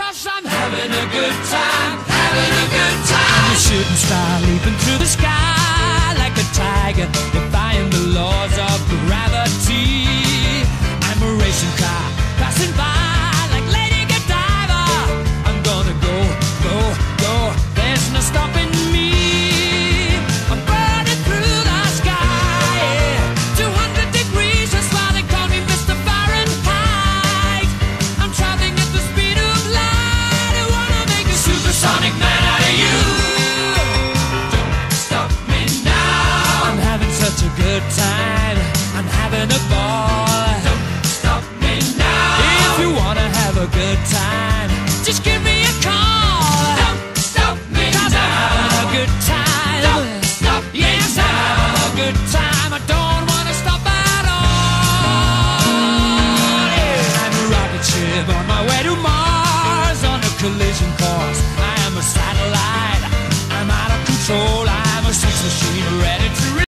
'cause I'm having a good time, having a good time. I'm a shooting star leaping through the sky like a tiger, defying the laws of gravity. I'm a racing car passing by like Lady Godiva. I'm gonna go, go, go, there's no stopping me. I'm burning through the sky, yeah. 200 degrees, that's why they call me Mr. Fahrenheit. I'm traveling at the speed of light. I wanna make a supersonic man out of you. Don't stop me now. I'm having such a good time, I'm having a ball. Don't stop me now. If you wanna have a good time, just give me a call. Don't stop me 'cause now. I'm having a good time. Don't stop me yes, now. I'm having a good time. I don't wanna stop at all. Yeah. I'm a rocket ship on my way to Mars on a collision course. I am a satellite. I'm out of control. I'm a sex machine ready to